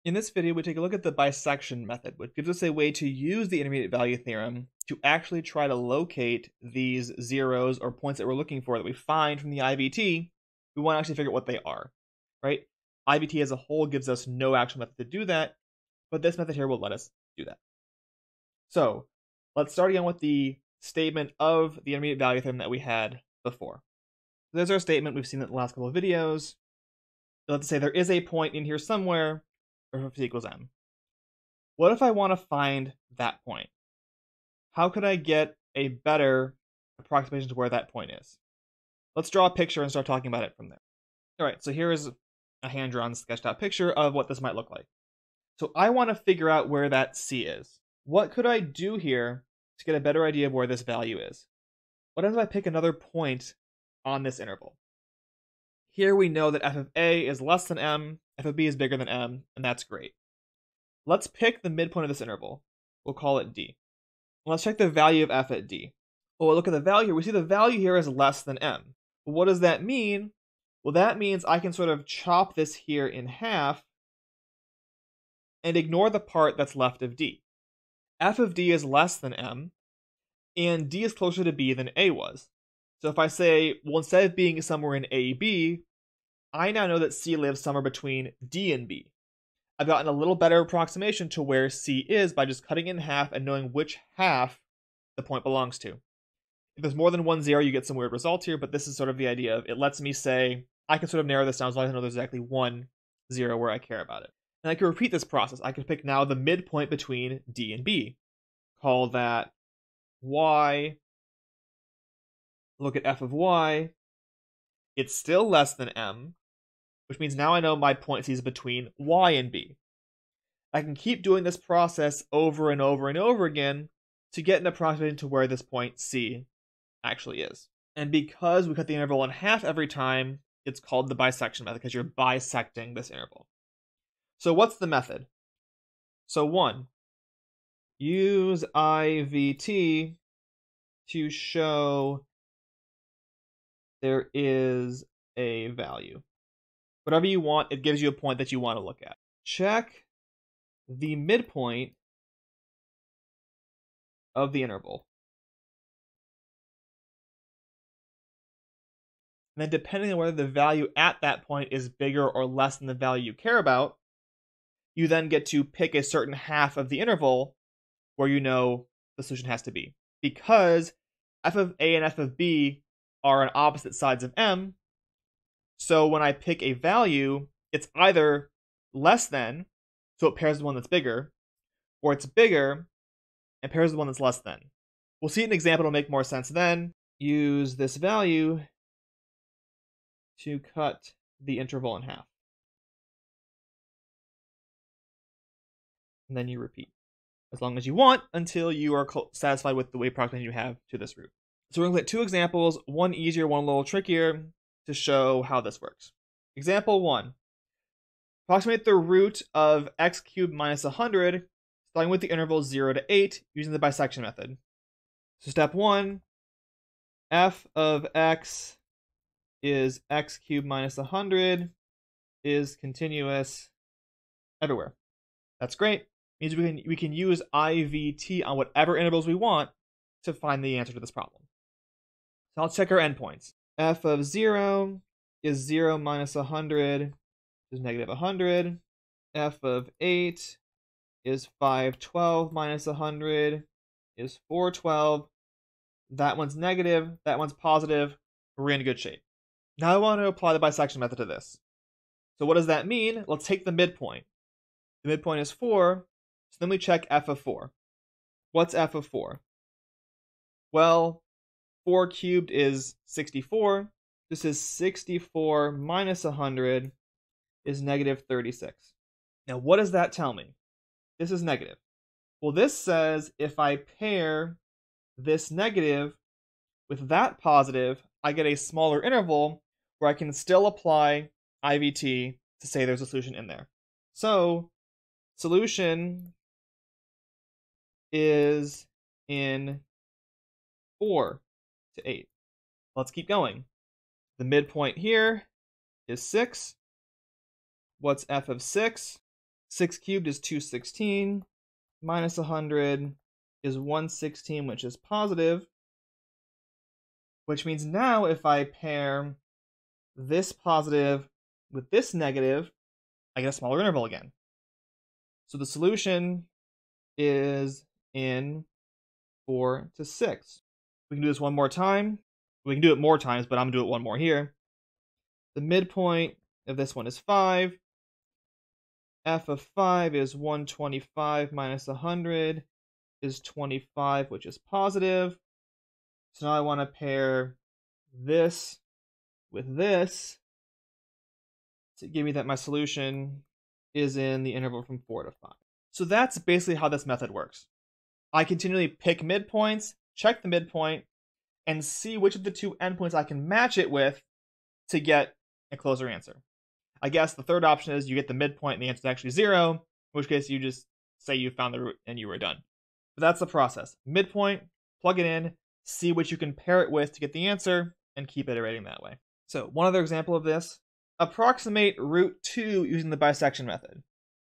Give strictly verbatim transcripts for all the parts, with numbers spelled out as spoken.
In this video, we take a look at the bisection method, which gives us a way to use the intermediate value theorem to actually try to locate these zeros or points that we're looking for that we find from the I V T. We want to actually figure out what they are, right? I V T as a whole gives us no actual method to do that, but this method here will let us do that. So let's start again with the statement of the intermediate value theorem that we had before. There's our statement. We've seen it in the last couple of videos. Let's say there is a point in here somewhere where f equals m. What if I want to find that point? How could I get a better approximation to where that point is? Let's draw a picture and start talking about it from there. All right, so here is a hand-drawn, sketched out picture of what this might look like. So I want to figure out where that c is. What could I do here to get a better idea of where this value is? What if I pick another point on this interval? Here we know that f of a is less than m, f of b is bigger than m, and that's great. Let's pick the midpoint of this interval. We'll call it d. Let's check the value of f at d. Well, look at the value here. We see the value here is less than m. Well, what does that mean? Well, that means I can sort of chop this here in half and ignore the part that's left of d. F of d is less than m, and d is closer to b than a was. So if I say, well, instead of being somewhere in A, B, I now know that C lives somewhere between D and B. I've gotten a little better approximation to where C is by just cutting it in half and knowing which half the point belongs to. If there's more than one zero, you get some weird results here, but this is sort of the idea of it lets me say, I can sort of narrow this down as long as I know there's exactly one zero where I care about it. And I can repeat this process. I can pick now the midpoint between D and B. Call that Y. Look at f of y. It's still less than m, which means now I know my point c is between y and b. I can keep doing this process over and over and over again to get an approximation to where this point c actually is. And because we cut the interval in half every time, it's called the bisection method because you're bisecting this interval. So what's the method? So one, use I V T to show there is a value. Whatever you want, it gives you a point that you want to look at. Check the midpoint of the interval. And then depending on whether the value at that point is bigger or less than the value you care about, you then get to pick a certain half of the interval where you know the solution has to be. Because f of a and f of b are on opposite sides of m, so when I pick a value, it's either less than, so it pairs with the one that's bigger, or it's bigger and pairs with the one that's less than. We'll see an example to make more sense then. Use this value to cut the interval in half. And then you repeat as long as you want until you are satisfied with the way approximation you have to this root. So we're going to look at two examples, one easier, one a little trickier, to show how this works. Example one. Approximate the root of x cubed minus one hundred, starting with the interval zero to eight, using the bisection method. So step one, f of x is x cubed minus one hundred, is continuous everywhere. That's great. Means we can, we can use I V T on whatever intervals we want to find the answer to this problem. So I'll check our endpoints. F of zero is zero minus one hundred, is negative one hundred. F of eight is five twelve minus one hundred, is four twelve. That one's negative, that one's positive. We're in good shape. Now I want to apply the bisection method to this. So what does that mean? Let's take the midpoint. The midpoint is four, so then we check f of four. What's f of four? Well, four cubed is sixty-four. This is sixty-four minus one hundred is negative thirty-six. Now, what does that tell me? This is negative. Well, this says if I pair this negative with that positive, I get a smaller interval where I can still apply I V T to say there's a solution in there. So, solution is in four to eight. Let's keep going. The midpoint here is six. What's f of six? six cubed is two hundred sixteen, minus one hundred is one hundred sixteen, which is positive, which means now if I pair this positive with this negative, I get a smaller interval again. So the solution is in four to six. We can do this one more time. We can do it more times, but I'm going to do it one more here. The midpoint of this one is five. F of five is one hundred twenty-five minus one hundred is twenty-five, which is positive. So now I want to pair this with this to give me that my solution is in the interval from four to five. So that's basically how this method works. I continually pick midpoints, check the midpoint, and see which of the two endpoints I can match it with to get a closer answer. I guess the third option is you get the midpoint and the answer is actually zero, in which case you just say you found the root and you were done. But that's the process. Midpoint, plug it in, see what you can pair it with to get the answer, and keep iterating that way. So one other example of this, approximate root two using the bisection method.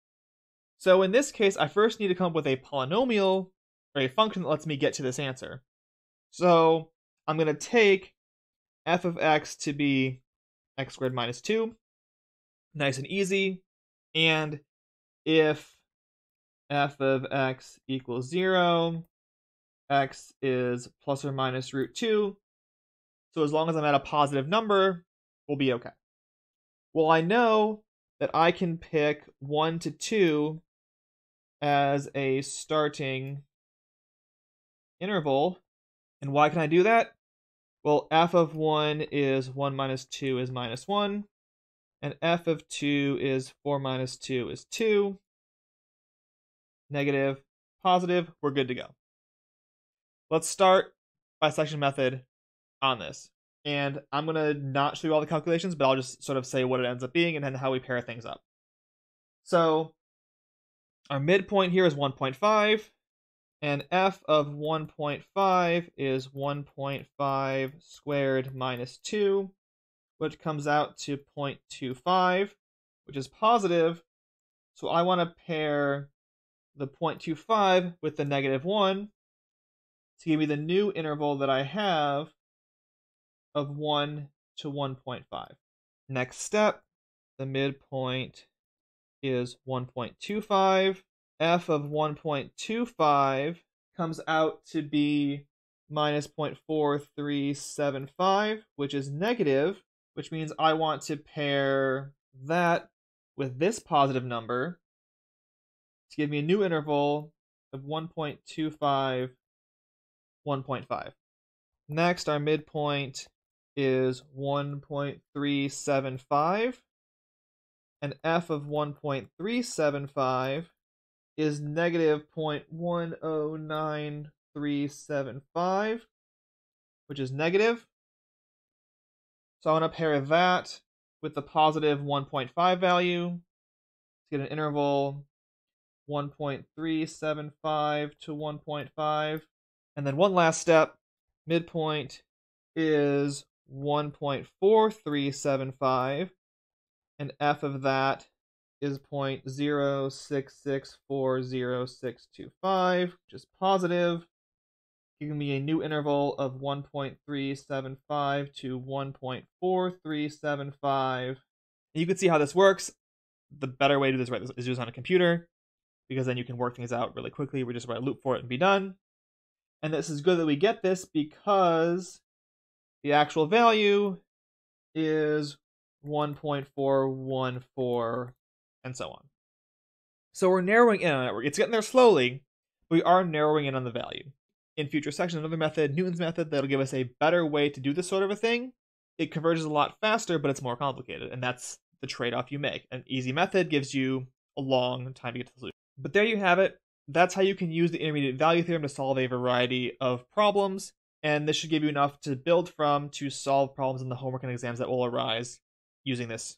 So in this case, I first need to come up with a polynomial or a function that lets me get to this answer. So I'm going to take f of x to be x squared minus two, nice and easy, and if f of x equals zero, x is plus or minus root two, so as long as I'm at a positive number, we'll be okay. Well, I know that I can pick one to two as a starting interval. And why can I do that? Well, f of one is one minus two is minus one, and f of two is four minus two is two. Negative, positive, we're good to go. Let's start bisection method on this. And I'm going to not show you all the calculations, but I'll just sort of say what it ends up being and then how we pair things up. So our midpoint here is one point five, and f of one point five is one point five squared minus two, which comes out to zero point two five, which is positive. So I want to pair the zero point two five with the negative one to give me the new interval that I have of one to one point five. Next step, the midpoint is one point two five. F of one point two five comes out to be minus zero point four three seven five, which is negative, which means I want to pair that with this positive number to give me a new interval of one point two five, one point five. Next, our midpoint is one point three seven five, and f of one point three seven five is negative zero point one zero nine three seven five, which is negative. So I want to pair that with the positive one point five value to get an interval one point three seven five to one point five. And then one last step, midpoint is one point four three seven five, and f of that is zero point zero six six four zero six two five, which is positive, giving me a new interval of one point three seven five to one point four three seven five. And you can see how this works. The better way to do this right, is do this on a computer, because then you can work things out really quickly. We just write a loop for it and be done. And this is good that we get this because the actual value is one point four one four, and so on. So we're narrowing in on it. It's getting there slowly, but we are narrowing in on the value. In future sections, another method, Newton's method, that'll give us a better way to do this sort of a thing. It converges a lot faster, but it's more complicated, and that's the trade-off you make. An easy method gives you a long time to get to the solution. But there you have it. That's how you can use the intermediate value theorem to solve a variety of problems, and this should give you enough to build from to solve problems in the homework and exams that will arise using this